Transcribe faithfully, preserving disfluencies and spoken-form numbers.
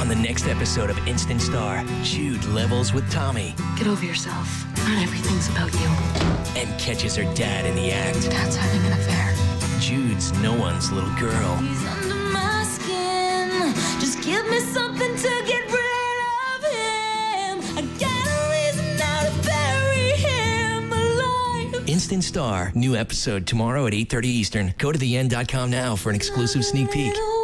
On the next episode of Instant Star, Jude levels with Tommy. Get over yourself. Not everything's about you. And catches her dad in the act. Dad's having an affair. Jude's no one's little girl. He's under my skin. Just give me something to get rid of him. I got a reason now to bury him alive. Instant Star, new episode tomorrow at eight thirty Eastern. Go to the end dot com now for an exclusive sneak peek.